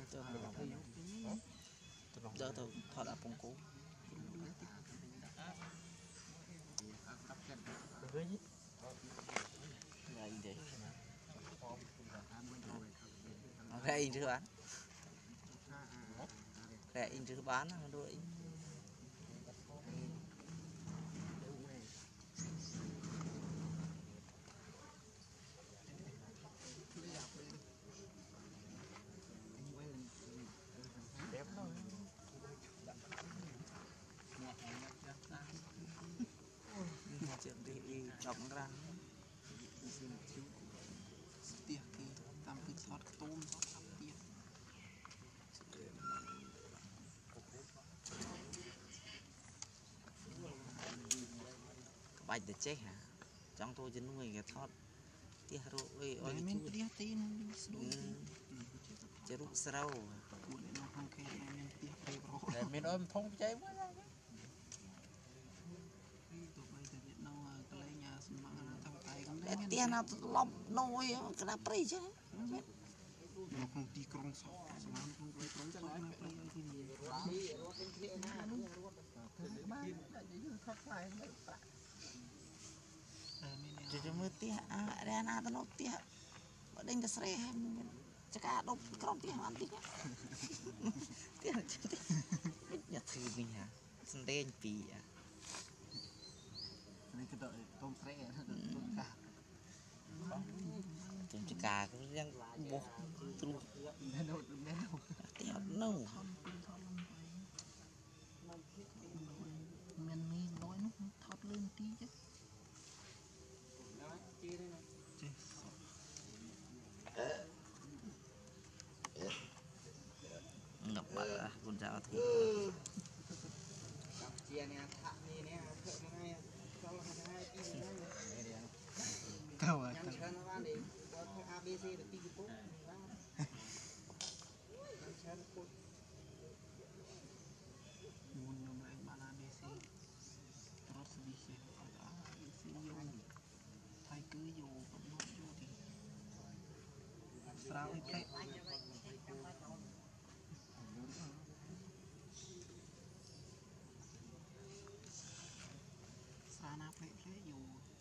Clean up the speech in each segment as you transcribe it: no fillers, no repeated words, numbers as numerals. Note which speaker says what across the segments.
Speaker 1: Tôi giờ tôi thọ đã phong cố đây đi đây chưa bán đây in chưa bán đôi đẹp thôi chuyện đi chọc ra tiệc thì tam cái sót tôm sót sắp tiệc bạch để chết hả trong tôi chân nuôi cái thót tiệc rồi ôi mình tiệc tin chế rút sâu để mình ôm thông cháy quá tiền nào lọc nồi cái nào prey chứ nó không đi con sọ nó không lấy con sọ nó prey thì gì jadi mesti ada anak atau nanti ada yang kesereh cakap dok kau nanti nantinya tiada nyata ini ya senden pi ya ini kita tom sereh tom cah tom cakap yang boh terus tiada no men mi nói nó thọt lên tí chứ ngập bờ con dao thì tao à terus bisa thay cứ dù vẫn nói dù thì sao ấy thế sao nào phải thế dù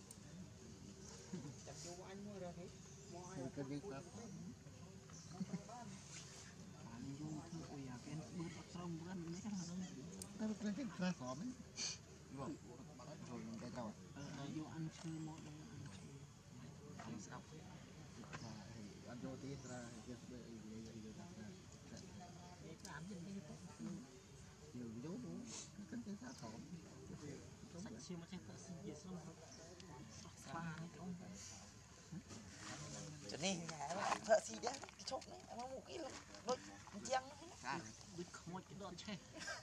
Speaker 1: chặt vô anh mua rồi thế mua ai cái gì cả anh vô thứ ôi à cái bớt xong bớt mấy cái nào đâu nó cái ra xóm ấy rồi mình cái rồi vô ăn chơi mỗi đâu ăn sao ăn vô tí ra cái làm gì nhiều dấu đúng cái sao thổ sạch siêu mà chắc là gì xong pha cho nên thợ xì đấy cái chốt này nó một cái đôi chăng đôi không cái đòn chơi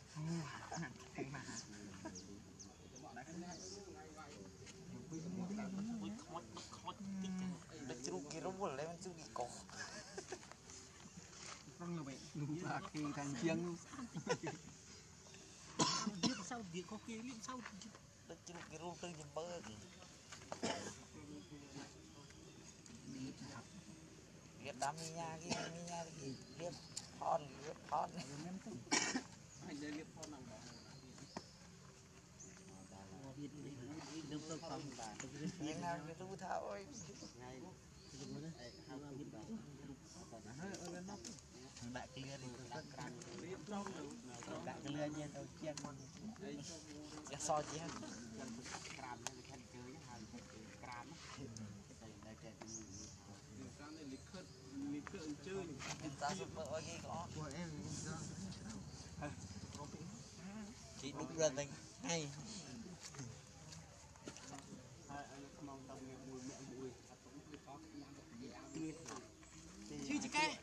Speaker 1: được chụp cái robot lấy mình chụp cái cổ không là vậy đúng là khi thành chiêng biết sao việc có kia biết sao được chụp cái robot từ nhầm bơ biết đam mi nha cái biết phòn anh đây biết phòn nào đừng tôi không nhưng nào cái tu tháo ơi đại kia thì đại kia nha tôi chiên sẽ so chứ ta giúp vợ gì có chị đúng rồi mình hay chứ chị cái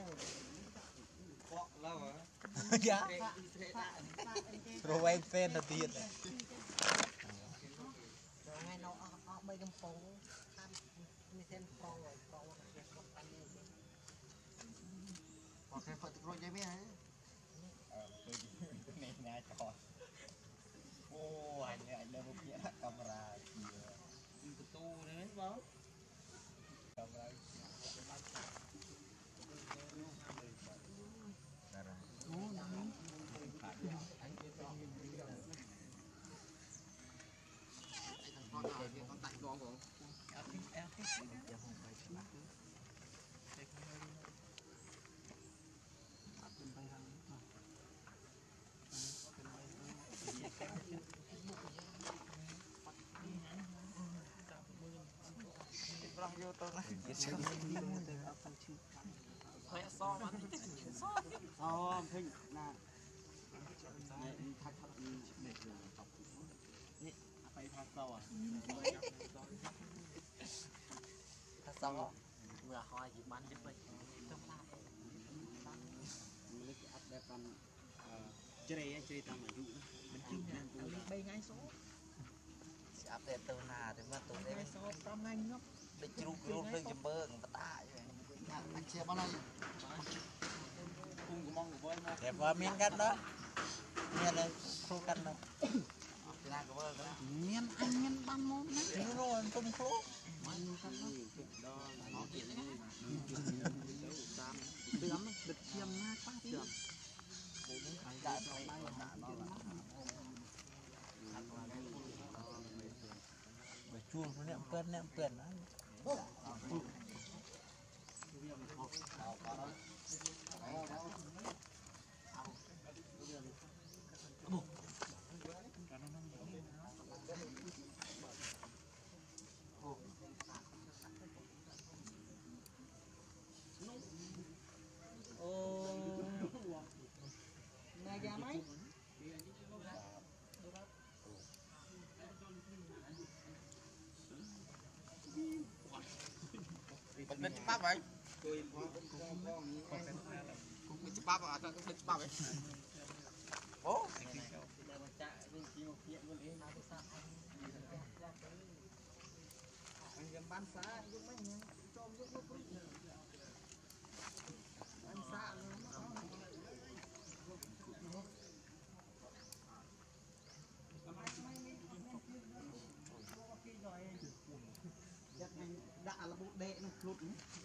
Speaker 1: lâu hả dạ rồi em fan là tiền này rồi ngay nó bay cầm phong mi sen phong rồi phong hoặc cái phật rồi chơi biết hả này nhà trò ô anh đây một cái camera cái tu đấy bóng camera con tạnh con của em thích vô tôi nói khỏe so mà so phình làไปพักเราอ่ะถ้าเราเมื่อคอยหยิบมันยึดไปต้องลาบมันเลยอัดแบบกันเจริญตามอายุมันจริงนะตัวนี้ใบไงโซ่อัปเดตตัวหน้าถึงว่าตัวนี้โซ่พร้อมไงเนาะได้จุกรูปเรื่องจะเบิกปะตาอยู่มันเชียร์อะไรcung của mong của voi mà đẹp và miên cắt đó miên này khô cắt đâu miên anh miên ban môn đấy nó rồi tung khô miên cắt đó nó kiện này từ lắm được chiêm na quá được đã phải nó là chuông nó nệm quen đó Này ra mấy bên chụp bắp vậy bên chụp bắp à bên chụp bắp vậy ố anh em bán xá giúp mấy nhá cho giúp bán xá đã là bộ đệ nó lụt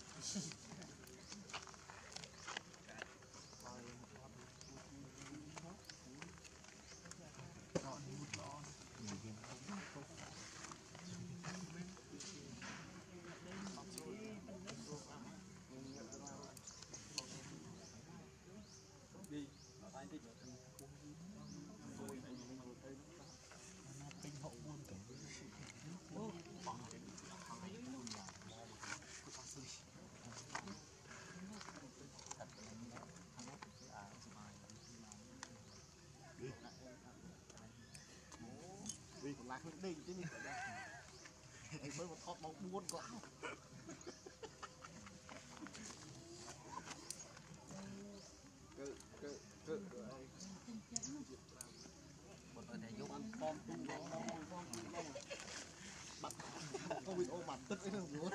Speaker 1: đi hậu buôn cảnh vì còn lạc đi chứ nhỉ anh mới một thọt bóng buôn quá một người này dùng con bắt con bị ôm mặt tức ấy luôn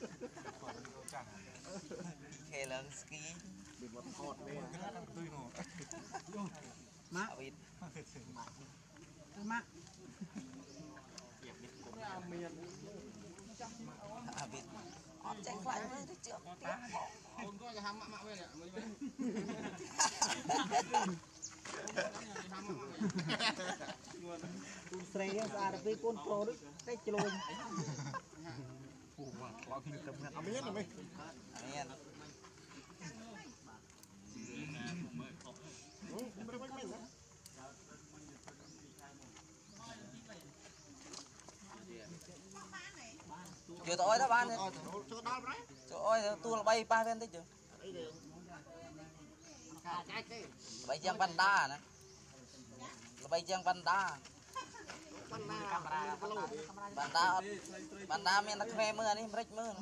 Speaker 1: khe lớn ski bị một thọt về má vịt má vịt chạy lại với cái trường con có ham mạ mạ bên này tu srei ra được con pro đấy cái chlôi quá kinh tâm hết biết rồi mấy chưa tối đó bạn trời ơi tôi là bay ba bên đấy chứ bay giang panda nè bay giang panda panda miền Bắc mê mưa đi rách mưa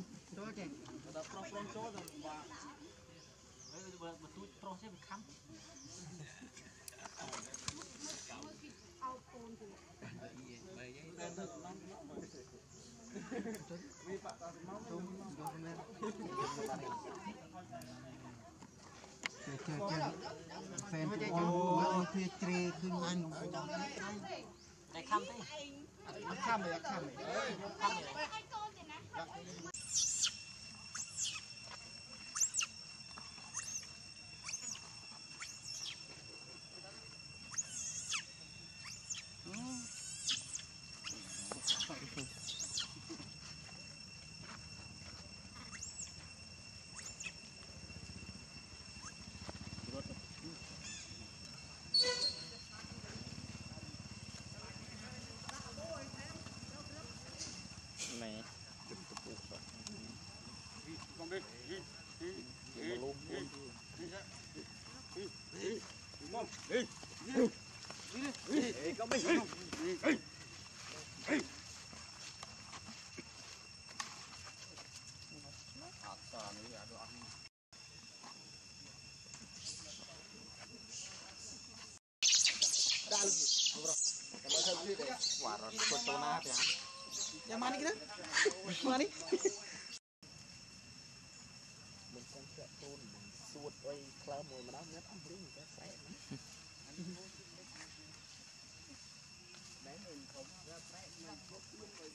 Speaker 1: fan của thuê tre khinh anh này khăm thế khăm này khăm này Có mấy không? Quả rồi, foto na thì yang mana kita? Mana? Mình con sẽ tôn mình suốt ơi, khlam rồi mà đám nhất ăn bún cái sẽ đấy mình không ra sẽ mình có luôn rồi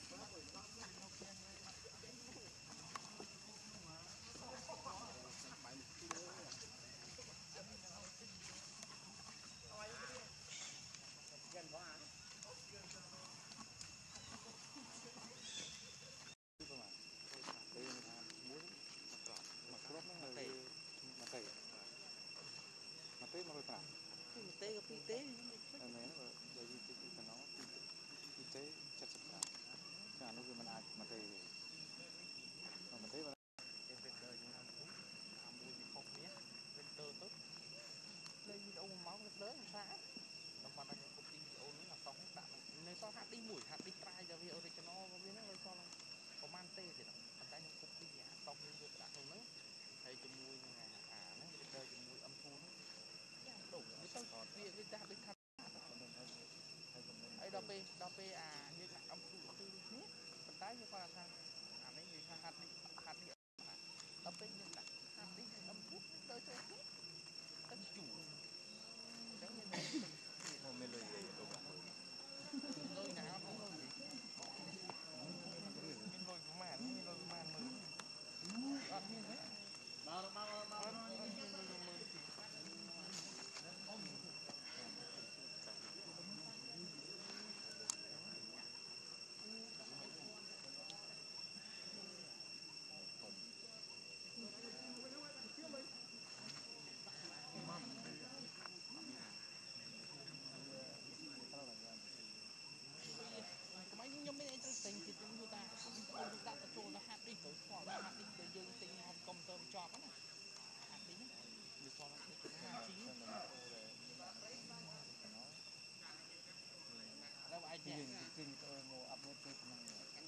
Speaker 1: tế cái pi tế này nó rồi đi cái nó pi tế chặt sập cả cái nó mình ai mà tế mà tế cái bên đời chúng ta cũng mùi không nhé bên đời tốt đây video máu rất lớn xa nó mà đang công ty video nữa là xong đạn này so hát đi mũi hát đi trai cho video thì cho nó có biết nó so là có man tê thì nó tay nó công ty nhà xong như được đạn nữa hay cho mùi như này nó bên đời cho mùi âm thu nó đủ cái tao việc cái ra bên thật ấy đọc như là âm thu tư hết phần tái như con là thằng mấy người hạt đi đọc bên như là hạt đi âm thuốc tới cho hết tất chủ chẳng như này không mê lôi gì lôi nào không lôi gì mê lôi của màn mà ăn như thế mấy nhóm mấy anh tình thì chúng ta đặt cho là hạt đi tới khoảng hạt đi tới dương tình hồng công tôm chọn đó hạt đi được cho nó hạt chín đâu ai nhẹ kinh tôi ngồi ấp một cái này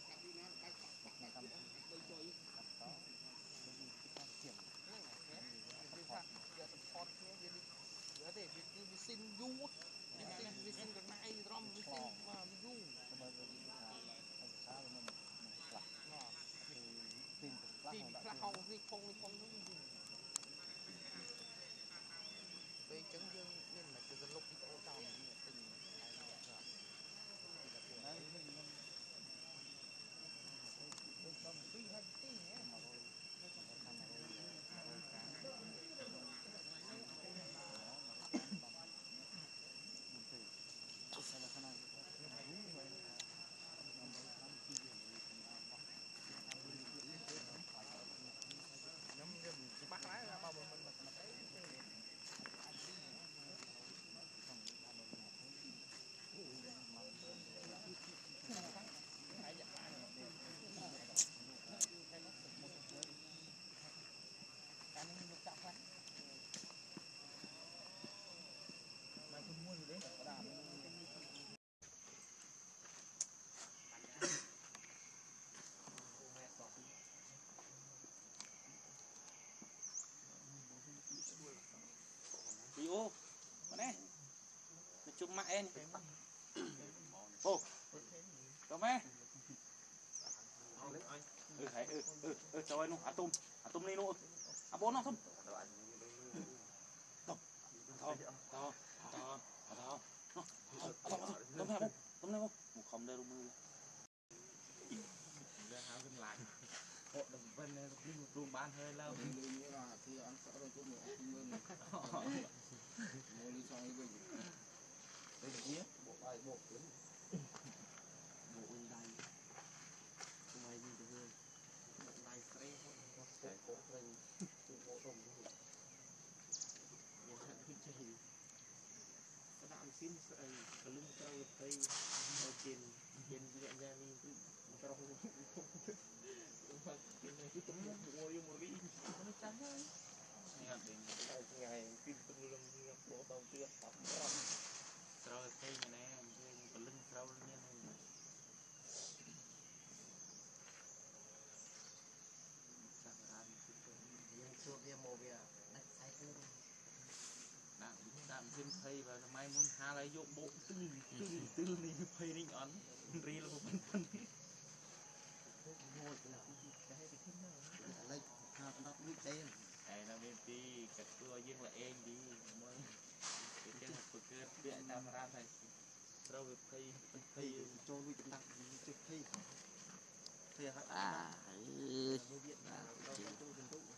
Speaker 1: để vi sinh du vi sinh cái này rom vi sinh mà du tìm là hồng đi không nó về chứng dương nên là từ lúc đi ô tàu này từng bắt lái ra bao mình thấy ô này chụp mẹ em ô chụp mẹ cho anh luôn atom này luôn bốn nó không tôm này một không đây luôn mưa ra háoขึ้นlại hộ đồng bên đi một ruộng bán hơi lâu như là thì ăn sợ rồi cũng một mưa mua đi xong cái gì đây là kia bộ bài bộ cuốn bộ đầy không ai đi được hơn bộ đầy spray bộ cổ mình bộ đồng nhà hàng cứ chạy các bạn xin sợi cả lưng trâu tây ở trên diện ra đi trâu cái này cứ tụm mua vô một đi nó trắng thôi ngày phim tụm lưng bộ tàu chưa
Speaker 2: phây và mai muốn hà lại vô bộ tư này phây ninh ấn ri là một phần
Speaker 1: lấy hạt đắp nước đen
Speaker 2: này là bên tí cắt cua dương là em đi mới cái chân một cơ địa tam ra này rau về phây
Speaker 1: cho lui đặt trực thi thì hạt mới viện là rau cho tôi gần đủ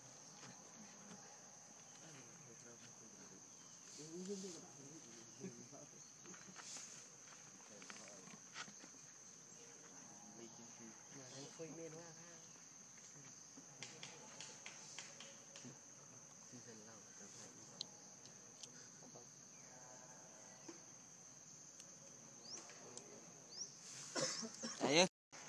Speaker 1: phơi men hoa
Speaker 3: đấy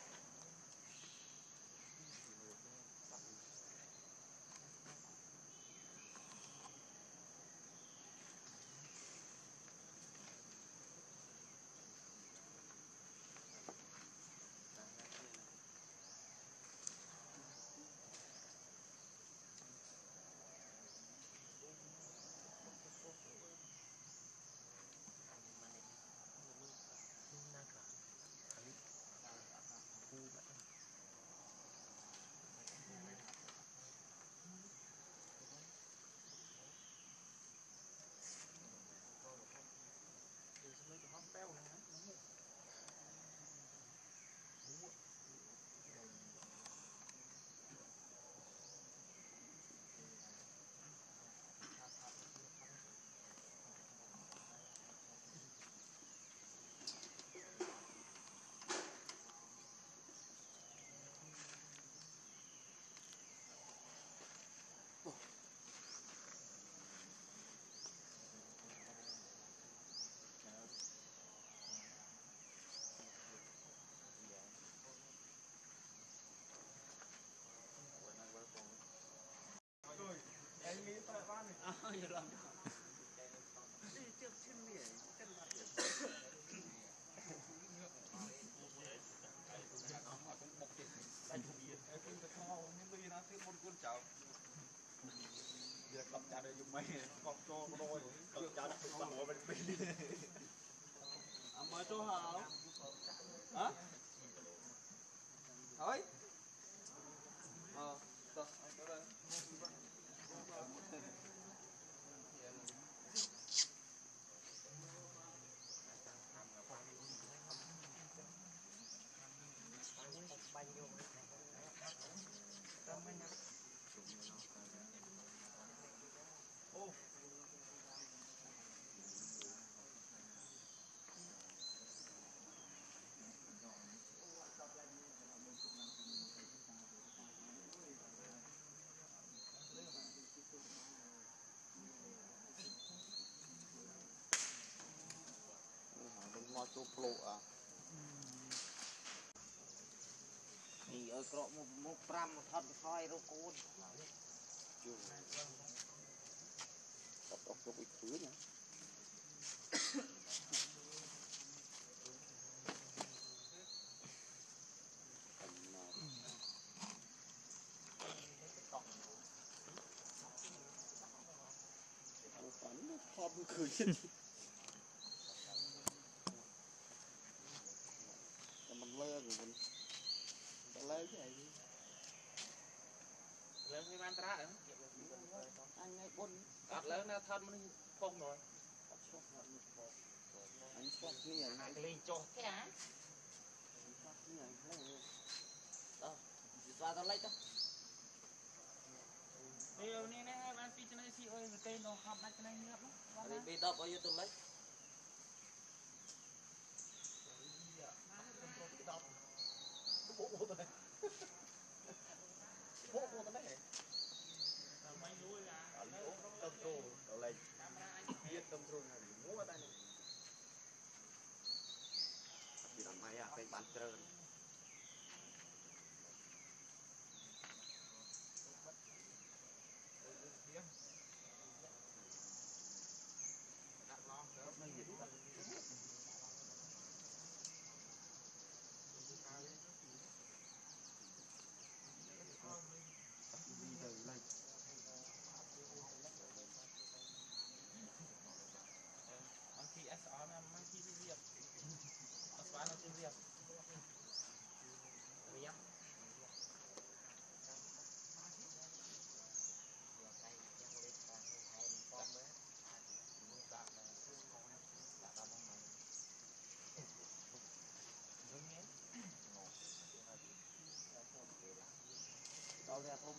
Speaker 2: cặp cha đây dùng mày cọc cho rồi cặp cha đã bị bảo vệ bên mới cho hả hả thôi rồi anh đây
Speaker 1: mò chụp lộ à
Speaker 3: thì ở cọ một pram một thật soi rô côn
Speaker 1: tập đọc cho bị thứ nhá phấn thọt cười chân mình lơ rồi mình lơ cái này
Speaker 2: lớn cái man tra
Speaker 1: anh ngay bôn
Speaker 2: cắt lớn nó thân nó phong rồi
Speaker 1: anh xoát như này
Speaker 2: lên cho cái á
Speaker 1: xoát như này
Speaker 3: đâu ra tao lấy cho
Speaker 2: điều này này bạn phi cho nó xí ơi người tên nó học đặt cho nó nhớ lắm
Speaker 3: đi bị đập bao nhiêu tôi lấy
Speaker 1: thì làm hay à cái bàn trơn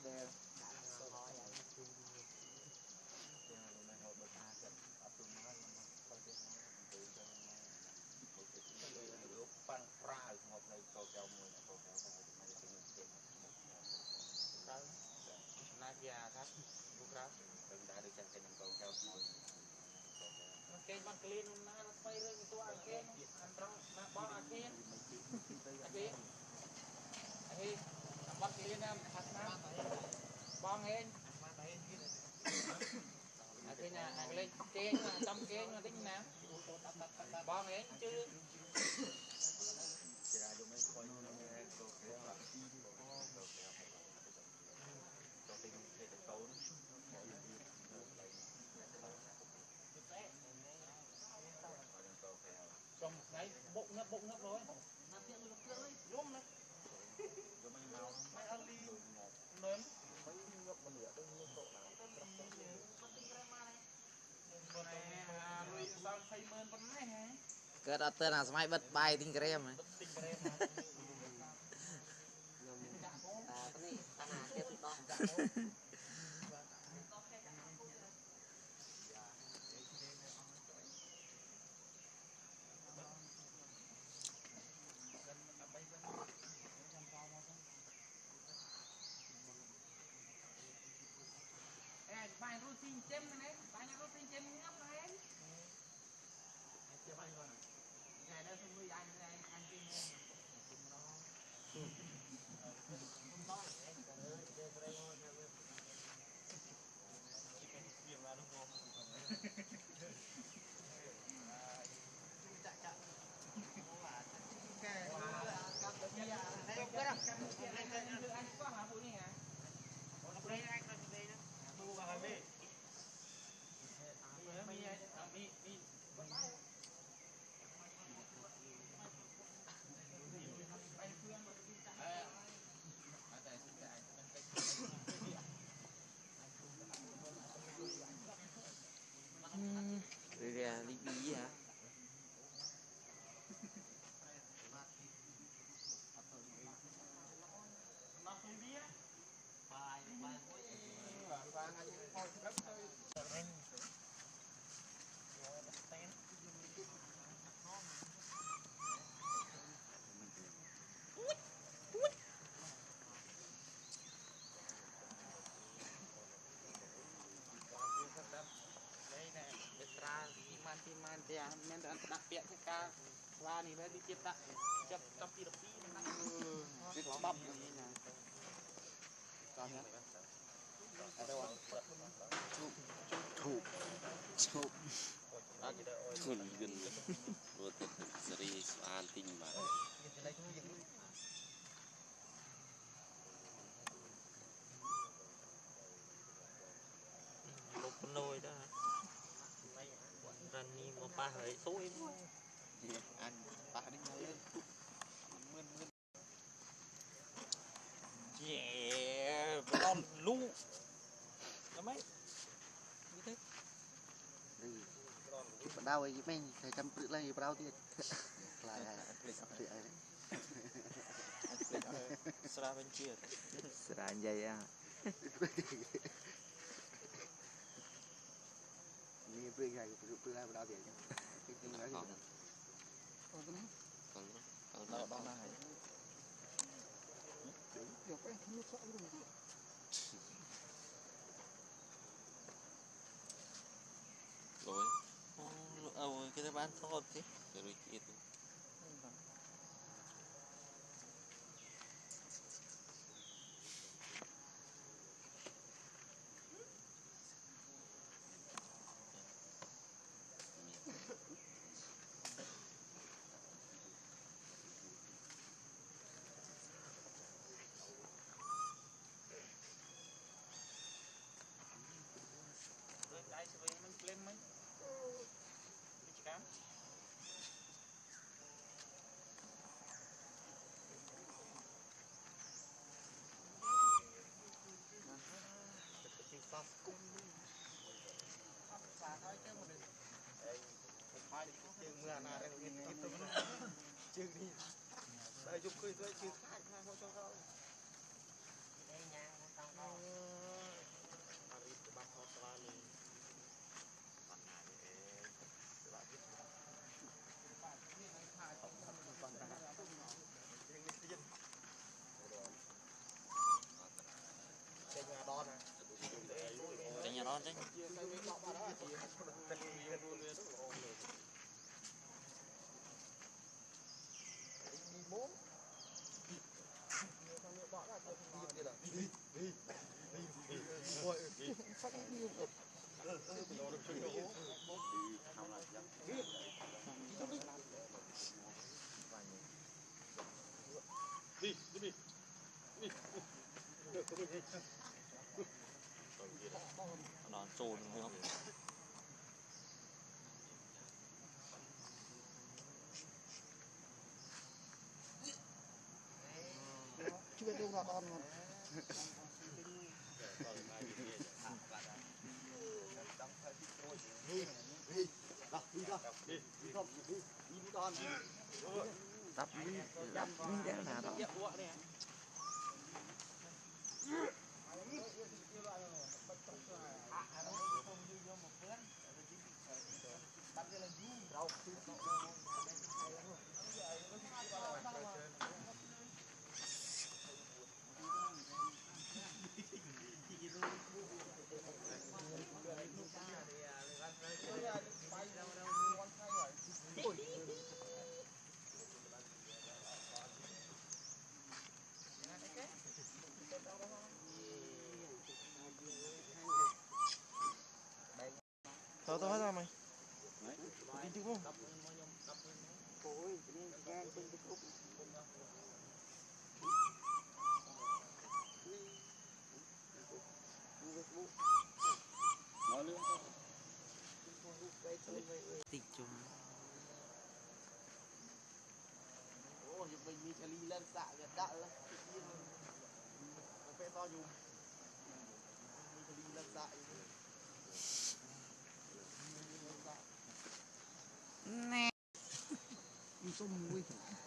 Speaker 3: đèn bằng phai một nơi cầu kèo mùi cầu kèo Nadia thắt bút ráp đừng đã được chân cái cầu kèo cái bằng clean nó quay lên cái tua cái anh trong nó bỏ cái bằng clean em thật mà bong hết cái nhà lên kén trong kén nó tính nào bong hết chứ trong ngày bụng nước rồi luôn đấy mày ăn đi lớn cái đó tên là máy bật bài tinh krem này bài routine chém này bài routine chém ngấp này chưa bài rồi ngày đó không nuôi anh kia ra đi bí hả Timan dia men nak piak ka wah ni tadi kita cap tapi tepi nak bab ni nah kan ada orang cup
Speaker 4: Thun gần buat seri soal tinggal.
Speaker 2: một nồi đó rành ni một ba hơi xối
Speaker 1: anh ba đi lên mươn
Speaker 2: yeah con lu nó mấy như thế
Speaker 1: bắt đầu ấy mình thầy chăm tự lên bắt đầu thì lại
Speaker 2: sra bên kia
Speaker 3: sera vậy à
Speaker 1: ni bữa ngày bữa nay bắt đầu thì cái nói gì
Speaker 4: Kalau nak
Speaker 2: mana
Speaker 4: rồi
Speaker 2: kita bán sốt chứ
Speaker 4: rồi itu
Speaker 2: cái mình lên mấy cám
Speaker 3: chương mưa nào đây chương đi đây chụp cười tôi chương khác không cho đâu
Speaker 4: chứ nó trồn không
Speaker 1: chưa đâu là con tập đi ra nào đó
Speaker 3: tao tao hết mày đi chứ không
Speaker 4: tịch chung
Speaker 3: ô thì mình mi chali lên xạ cái đạn lên phải to nhung mi chali lên xạ
Speaker 4: nè
Speaker 1: xung quy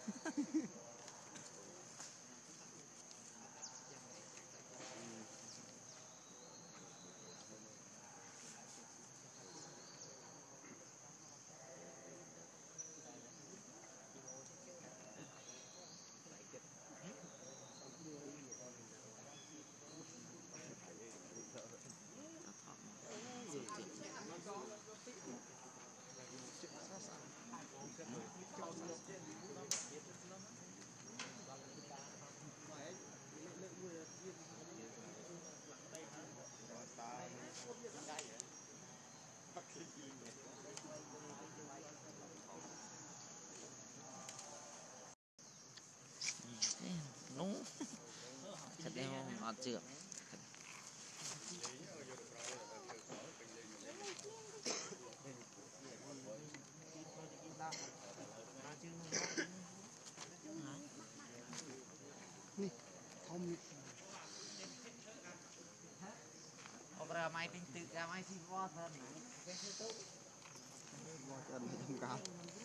Speaker 4: nú thật đeo ngọt chưa
Speaker 1: không
Speaker 4: ra mai tinh tự ra mai xin qua thân
Speaker 1: chân trong cao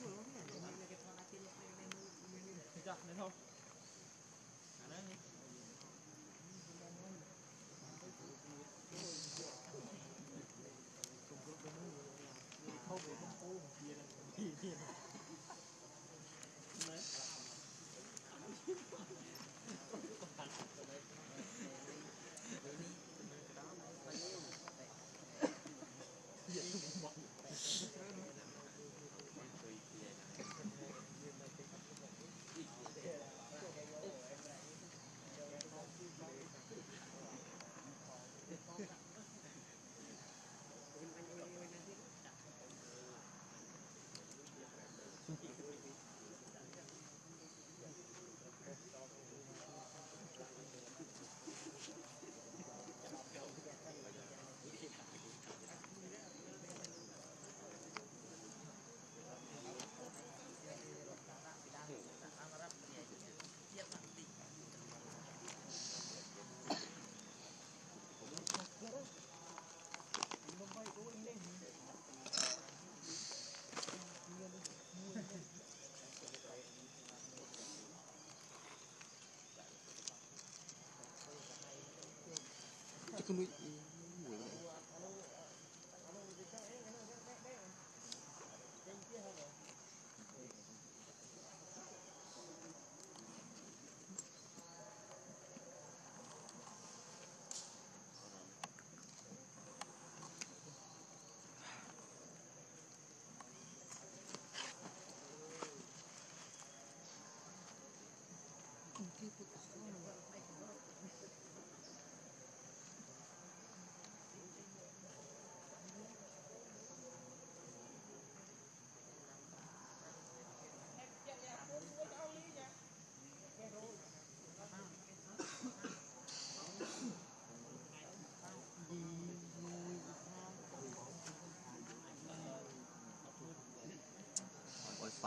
Speaker 1: cái núi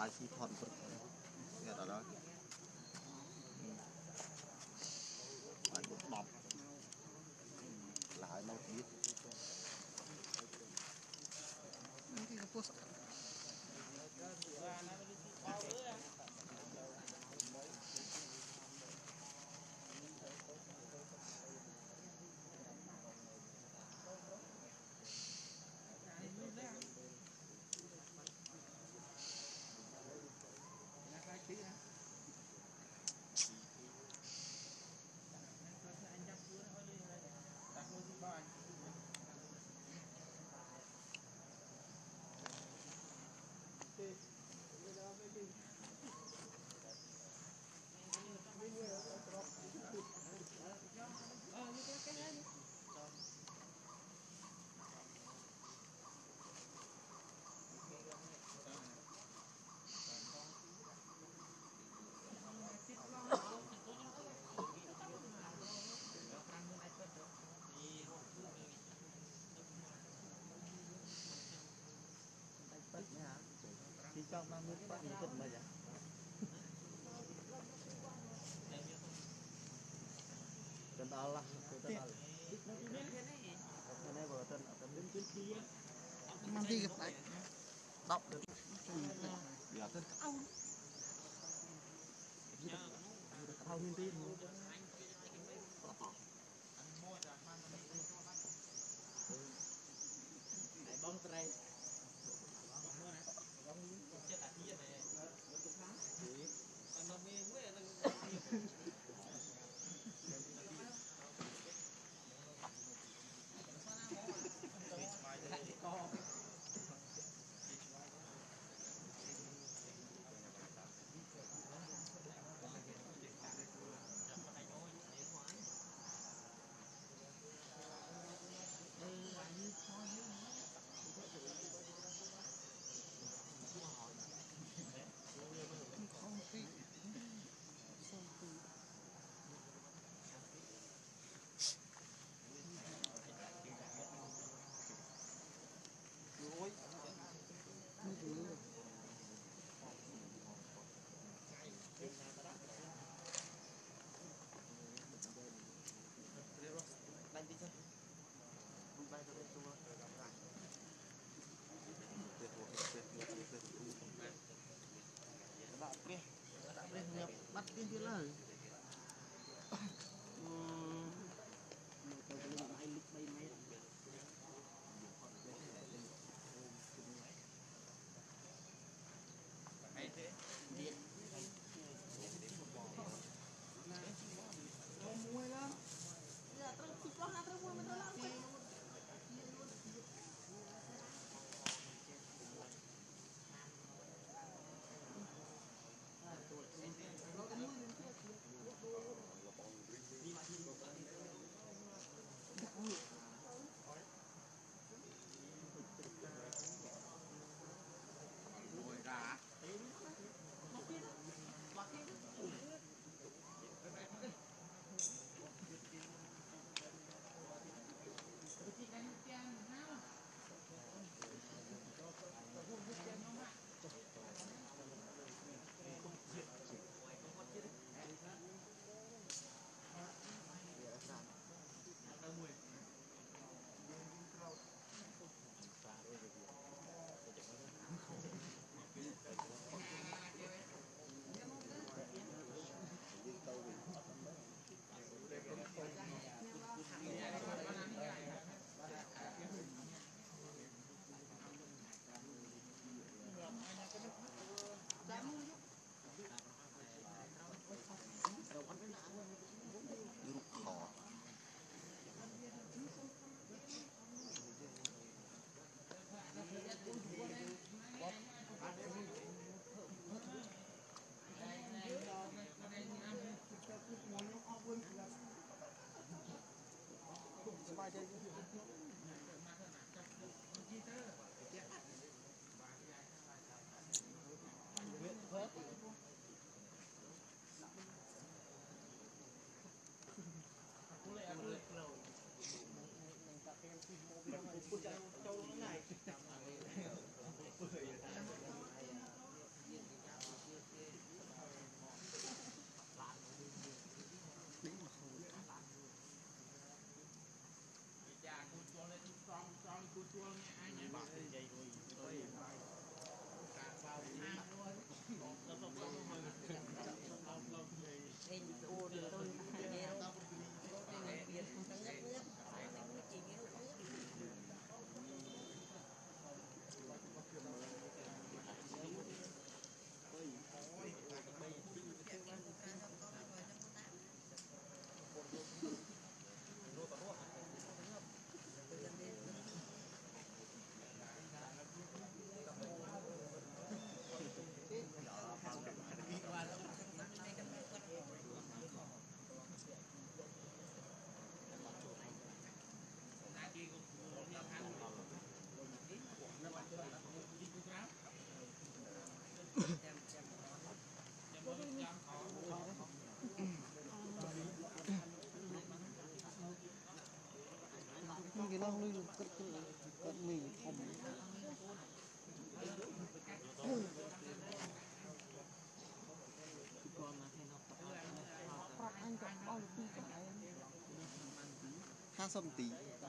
Speaker 1: bài si thon bật nghe đó bài bật bọc lại nó biết cái post trong mang nước phát như thế này cần Allah này vừa tên mang đi gặp lại đọc được giờ tên cao cao nguyên tin bông trai bắt tiên tiên lời cái lăng nuôi cất mì thòng ha sâm tí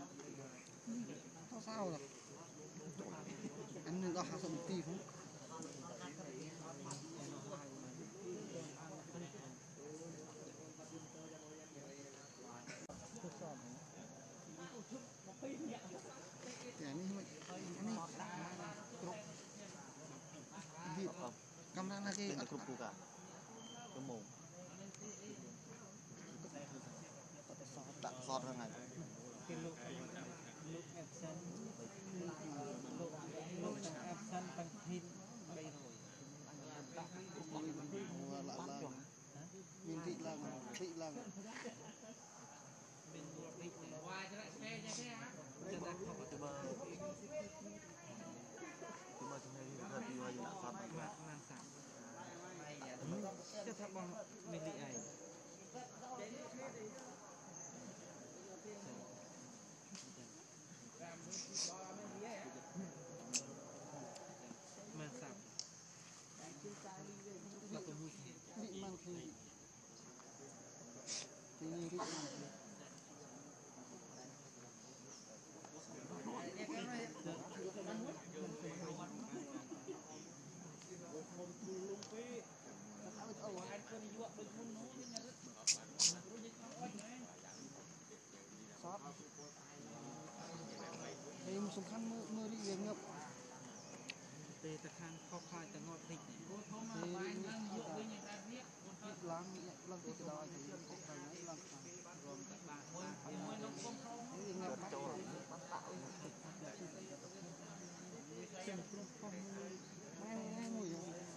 Speaker 1: sao rồi anh đừng có ha sâm tí không Kamera lagi grup buka umum tak khot ra này cái lúc absent lúc absent tăng hin bay rồi tak mình thị là
Speaker 3: Ngoài cho lại xe nha thế hả?
Speaker 1: Hãy subscribe cho kênh Ghiền Mì Gõ để không bỏ lỡ những video hấp dẫn. Sung khăn mưa đi về ngập về ta khăn kho khai ta ngọt thịt về lăng thịt đòi thì cũng phải mấy lăng rồi ba thế ngập bắt tạo xem không ngay mùi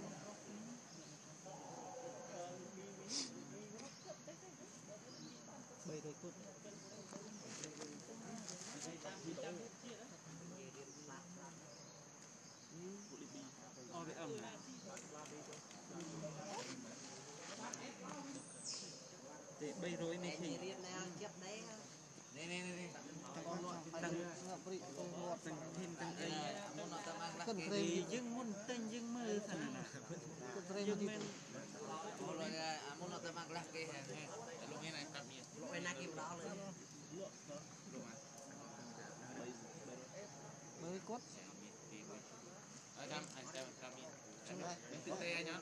Speaker 1: bầy rồi cút về ẩm để bay rối này thì tăng ấy thì dưng muốn tên dưng mơ thằng nào dưng men
Speaker 3: muốn nó tới mang lắc cái hàng này lúc này tập gì lúc này kim đóเลย
Speaker 1: mới cốt
Speaker 3: anh tự tè nhá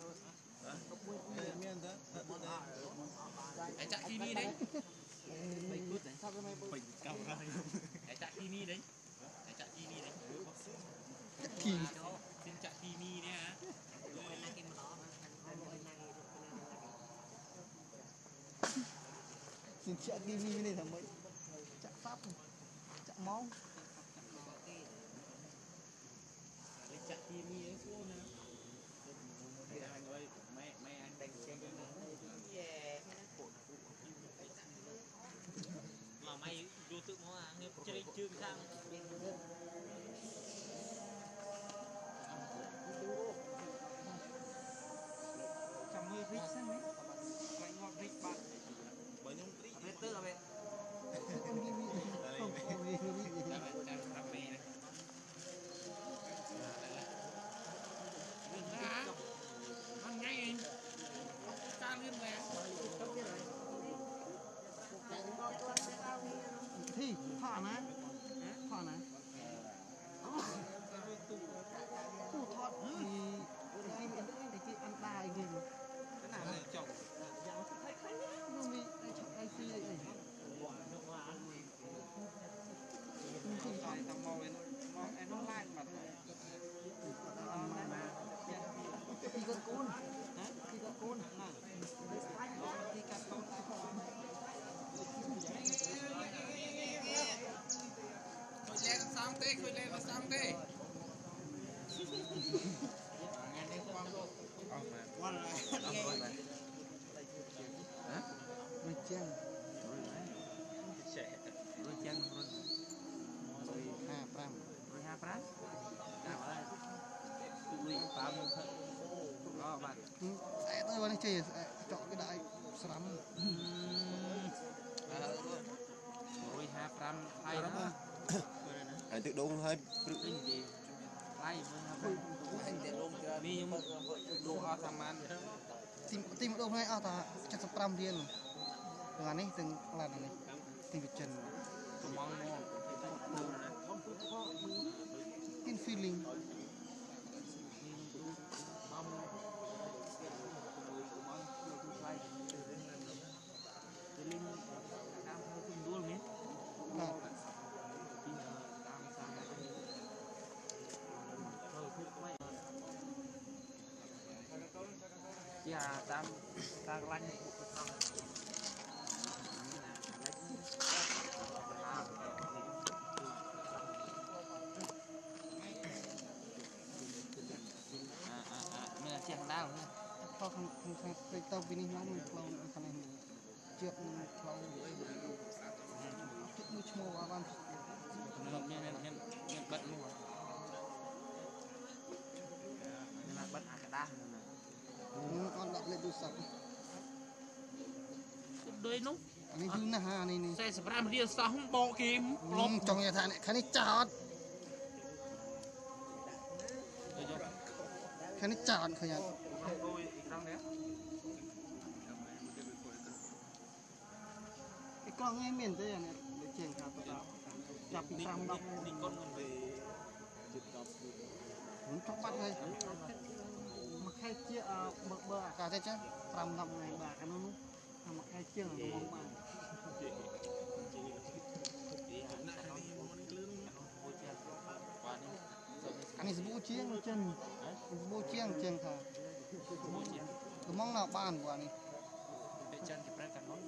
Speaker 3: anh chặt TV đấy
Speaker 1: mày cốt đấy sao cái mày
Speaker 2: bình cầm ra
Speaker 3: anh chặt TV đấy anh chặt TV đấy
Speaker 1: chặt kỳ
Speaker 3: xin chặt TV đấy hả
Speaker 1: xin chặt TV cái này thằng mấy chặt sắp chặt máu
Speaker 3: chặt TV đấy xuống nè anh ơi mẹ anh đánh xem cái này mà mày vô tự mua à nghiệp chơi chương sang
Speaker 1: chăm hơi rít sang đấy lại ngọt rít bạn
Speaker 2: bởi nhung tí
Speaker 3: về tự là về
Speaker 1: em ghi không ghi
Speaker 3: ăn ngay ta liên về
Speaker 1: thì thọ này
Speaker 3: ទេឃើញលេងមកស្ដាំទេថ្ងៃនេះបងលោកអស់មែនវល់អស់មែនហ៎រួចជាងរួចជាងរួច155ចាំហើយរួច5មុខអូបាទស្អែកទៅបងនេះជិះចកគេដាក់ស្រាំ155ថៃណា
Speaker 4: ហើយទឹកដូងហើយព្រឹក
Speaker 3: វិញនិយាយថៃ155អញតែលងច្រើននេះខ្ញុំដូងអស់តាមបានទីម្ដងហ្នឹងអស់តែ75រៀលថ្ងៃនេះទាំងឡាននេះទីវិចិនកំងមកគិន feeling បំfeeling តាមហៅគុំដួលមែនបាទតាមសាទៅទឹកមិនជាតាមការឡាញ់មានជាដាវខកខាងទៅពីនេះមកមួយផ្លូវខាងនេះជាប់នឹងផ្លូវមួយឈ្មោះបានមានបាត់មួយមានបាត់អាកដាស់អត់ដាក់លេខទូរស័ព្ទដូចនោះអានេះយូរណាស់អានេះ45រៀលសោះបោកគេលំចង់និយាយថាខាងនេះចោតខាងនេះចោតឃើញអត់អីក្រងឯងមានទេអានេះដូចជាងថាទៅចាប់ពី5 10នេះកូនមិនទៅជិត10ខ្ញុំចង់បាត់ហើយមួយខែជាបើអាកាសទេចា5 10ថ្ងៃបាទអានោះមួយខែជាងកំងបានអានេះសប៊ូជាងចិនសប៊ូជាងថាកំងណាបានព្រោះអានេះពេលចិនគេប្រើកាណុន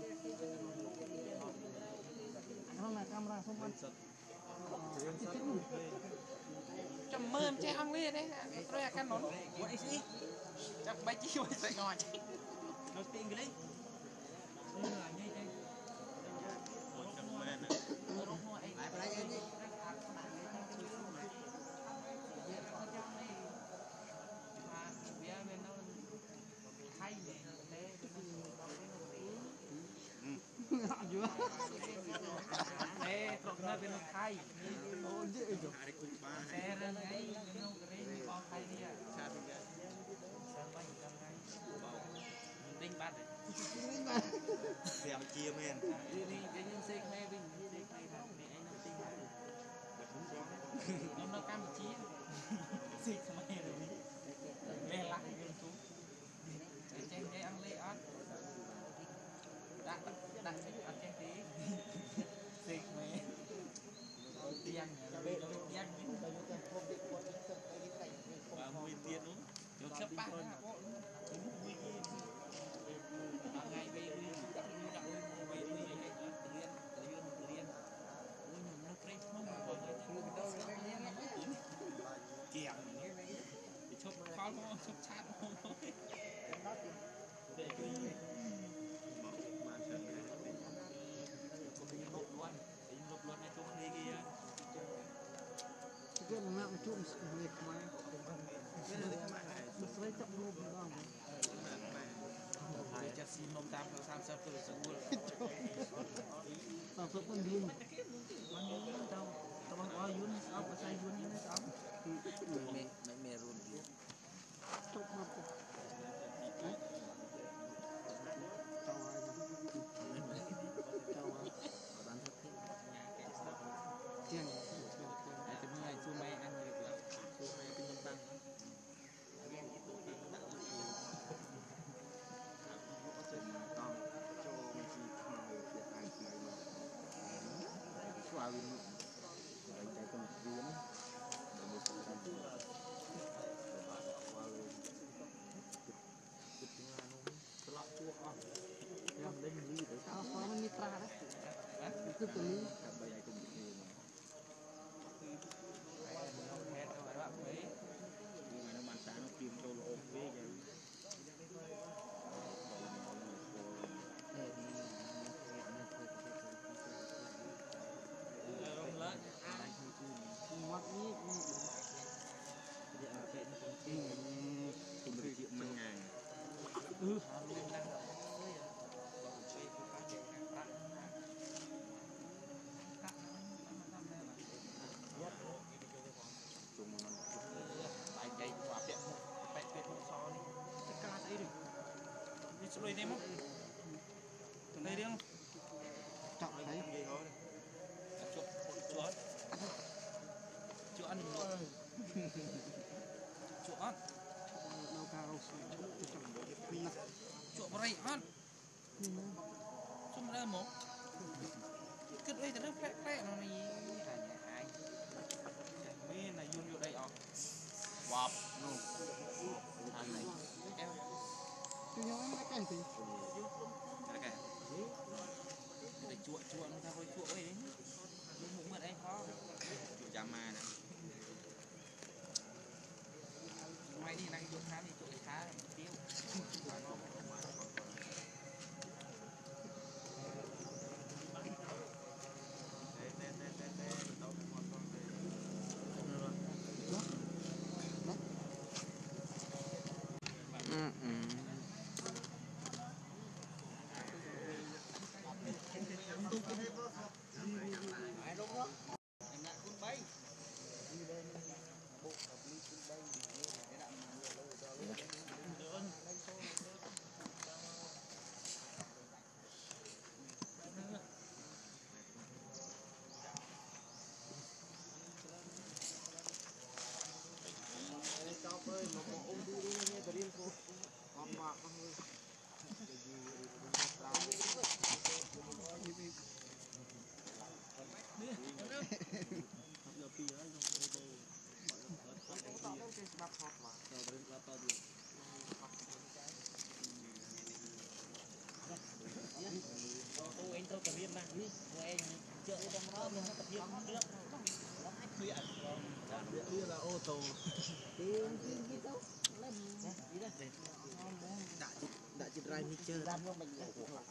Speaker 3: ណាកាមេរ៉ាសុំបានចាំមើលចេះអង់គ្លេសទេត្រូវអាកាណុន What is it ចាំបាច់ជីឲ្យស្អីងត់នៅទីអង់គ្លេសអានេះទេមកចាំមែនរកមកអីបាយប្រៃអីនេះវានៅថៃទេយូរទេត្រកនៅពេលនៅថៃអូយយីអានេះគុំបានតែរឿងអីនៅកូរ៉េនេះបងថៃនេះឆាតវិញសាំវិញដល់ថ្ងៃទិញបាត់ទេ5ជាមែននេះយើងសេកមេវិញសេកមេថានេះឯងនៅទិញបាត់ខ្ញុំនៅកម្ពុជាសេកមេនេះលេឡាយើងទូចេះនិយាយអង់គ្លេសអត់ដាក់អត់ចេះទេសេកមេយ៉ាងយ៉ាងបាទមួយទៀតនោះយកឈឹបប៉ះណាបងមួយទៀតថ្ងៃវិញដាក់មួយវិញឲ្យរៀនអូយនៅក្រេភ្នំបងជាងពីឈប់ខលមកឈប់ឆាតមកតែគឺបានសិនតែខ្ញុំលុបលាន់ឲ្យជុំគ្នាគេគេមកជុំគ្នាខ្មែរមិនស្រីចាប់លោកម្ដងហើយចាត់ស៊ីនំតាមផ្លូវ30ទៅស្រួលតាមផ្លូវពន្លឿនបានយូរទៅរបស់អស់យូរស្អប់អាស្រ័យយូរនេះស្អប់មិនរួមទៀតជប់មកទៅជាងតែទៅមើលឲ្យជួមេអញទៅជួមេពីខ្ញុំតាំងស្វាវិញតែទៅរៀនដើម្បីស្គាល់ស្លាប់ជួអស់ខ្ញុំដេញលីទៅអស់ហ្នឹងមានត្រាដែរគឺទៅលីដើម្បីឲ្យគុំ đi mất đây đi không
Speaker 1: chọn đấy
Speaker 3: chỗ ăn chỗ ăn
Speaker 1: đâu cao
Speaker 3: chỗ bray ăn chúng ta một cái đây thì nó phép nó này mấy này dùng vô đây à wow thằng này em
Speaker 1: tôi nhớ nó cái gì
Speaker 3: cái để chuột nó ra với chuột ấy đúng cũng ở đây có chuột chả mà nè mày đi này chuột khá thì chuột khá tiêu
Speaker 1: đã chụp ra như chơi đam vô mình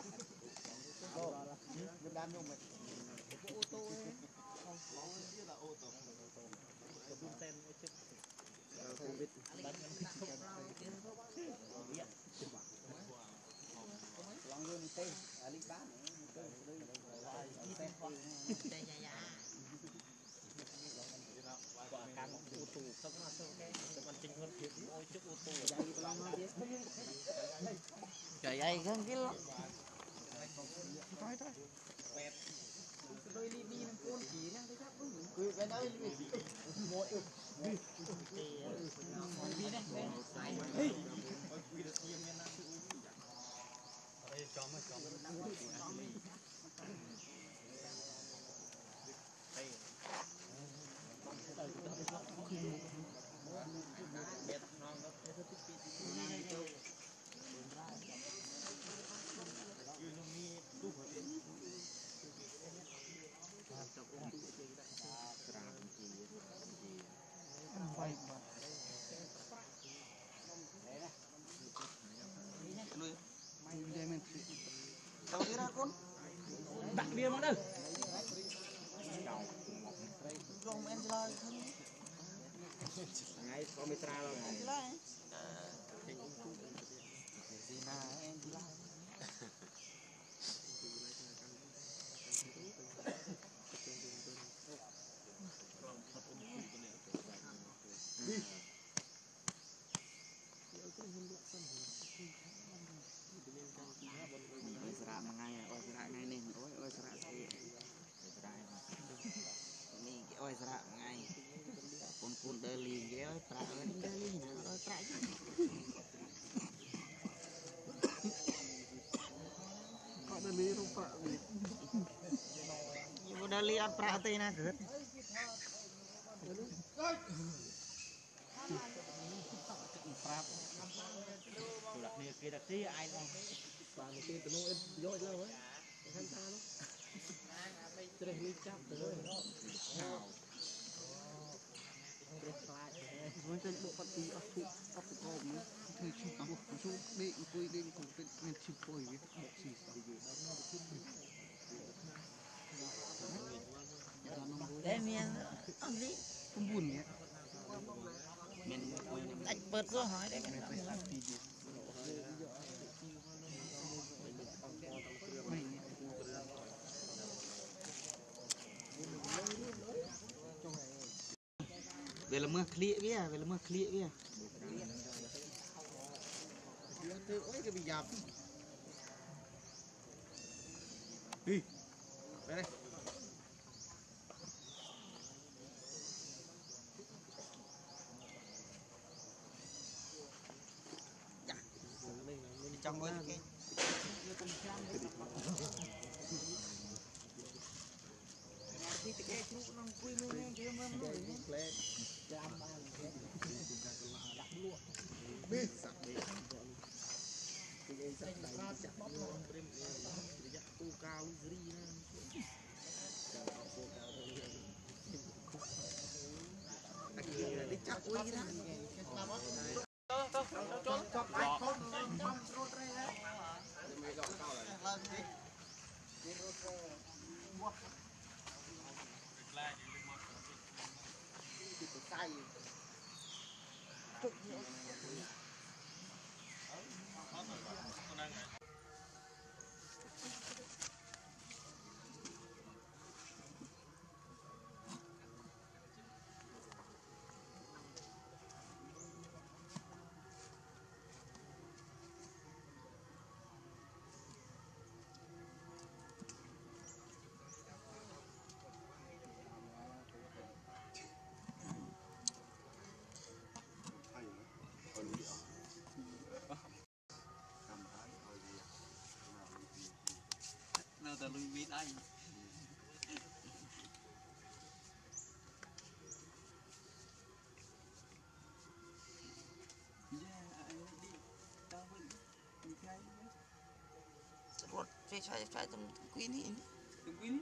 Speaker 1: đam vô mình ô tô ấy là ô tô lòng vô mình tên ali bán
Speaker 2: quả cam ô tô không là sao cái mình chỉnh hơn thiệt ôi chút ô tô
Speaker 1: trời ơi cái lắm
Speaker 3: đôi đi đi con chỉ nè thấy chắc
Speaker 1: cứ cái đấy mỗi
Speaker 3: đi đây
Speaker 1: tao đi ra con
Speaker 3: đặt bia mà đâu
Speaker 1: rong em chơi
Speaker 3: ngày camera rồi
Speaker 1: gì mà em đi ôi sạ mà ngay ôi sạ ngay nên ôi sạ này ôi sạ ngay con đơ liền ghé ôi sạ đơ liền ôi sạ có đơ liền không phải nhưng đơ liền ăn sạ tây na cứ
Speaker 3: kia đặt tí ai không
Speaker 1: và một cái tụi nó dội lâu ấy tham gia nó chơi đi chắc từ rồi với cái bộ phận tí ấp phụ ấp phụ nữa thời chụp buộc chụp định quy định của cái nguyên chụp phổi với bộ xì
Speaker 5: Để miền ông đi
Speaker 1: không buồn nhé
Speaker 5: anh bật câu hỏi đấy
Speaker 1: về là mưa clear kia về là mưa clear kia ôi cái bị dập
Speaker 3: đi về đây trong ngôi cái nào ta lui biết anh
Speaker 5: rốt phải tầm quý ní
Speaker 3: đừng quý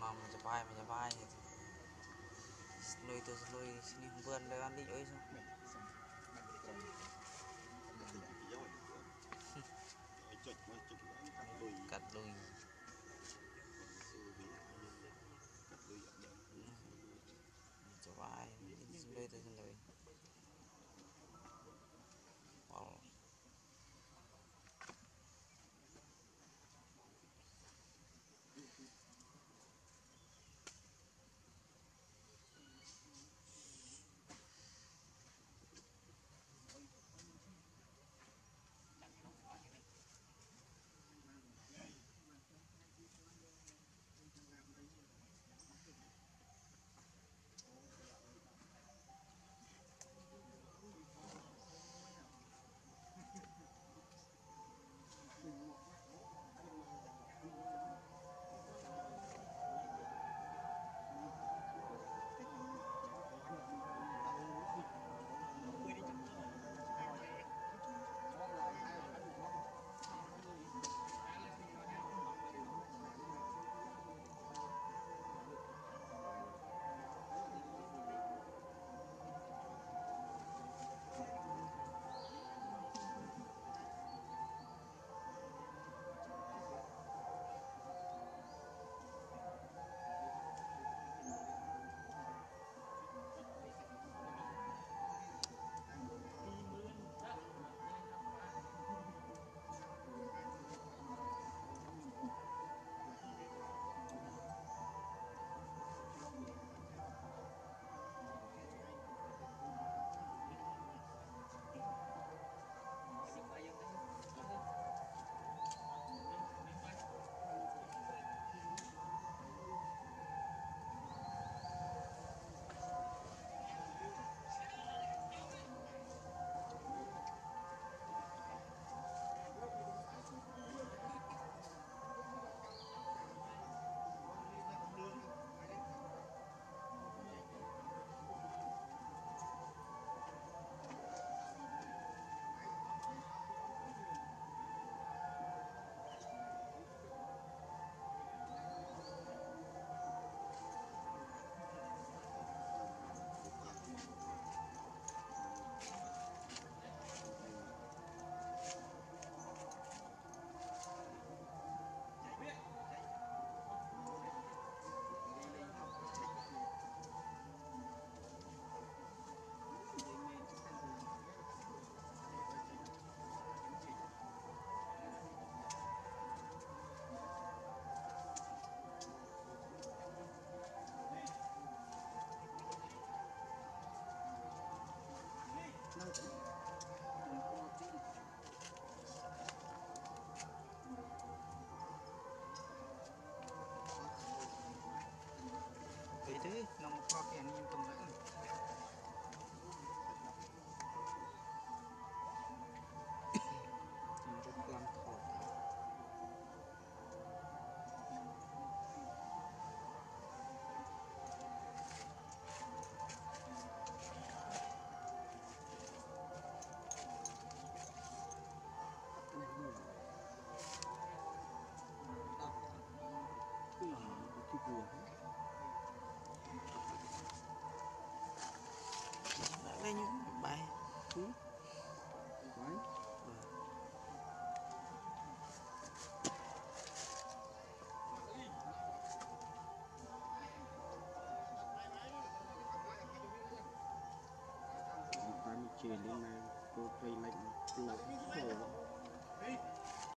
Speaker 5: nằm mình chụp vai lùi từ lùi xin vươn đây ăn đi ơi sao cắt lùi chụp vai lùi từ lùi
Speaker 3: thế nó một con kèn nhưng tầm nữa rất lắm khổ
Speaker 5: lên những bài
Speaker 1: chơi lên mà cô quay lạnh cô khổ